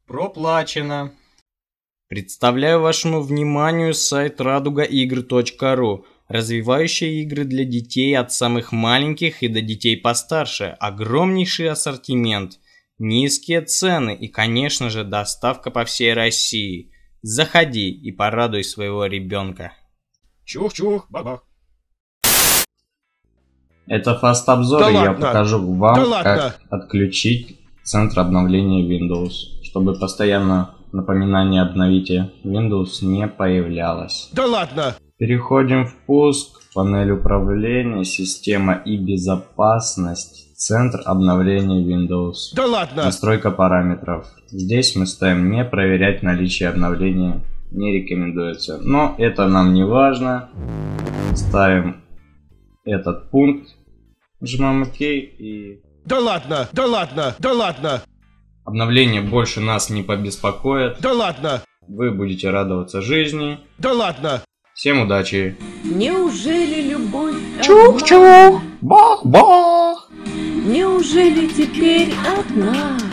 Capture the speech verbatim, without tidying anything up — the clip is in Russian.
Проплачено. Представляю вашему вниманию сайт радуга игр точка ру, развивающий игры для детей от самых маленьких и до детей постарше, огромнейший ассортимент, низкие цены и, конечно же, доставка по всей России. Заходи и порадуй своего ребенка. Чух-чух, бабах. Это фаст-обзор, Да и я ладно. покажу вам, Да как ладно. отключить центр обновления Windows, чтобы постоянно напоминание «обновите Windows» не появлялось. Да ладно. Переходим в пуск, панель управления, система и безопасность, центр обновления Windows. Да ладно. Настройка параметров. Здесь мы ставим «не проверять наличие обновления», не рекомендуется. Но это нам не важно. Ставим этот пункт, нажимаем ОК и... Да ладно. Да ладно. Да ладно. Обновление больше нас не побеспокоит. Да ладно. Вы будете радоваться жизни. Да ладно. Всем удачи. Неужели любовь Чух-чух, бах-бах. Неужели теперь одна?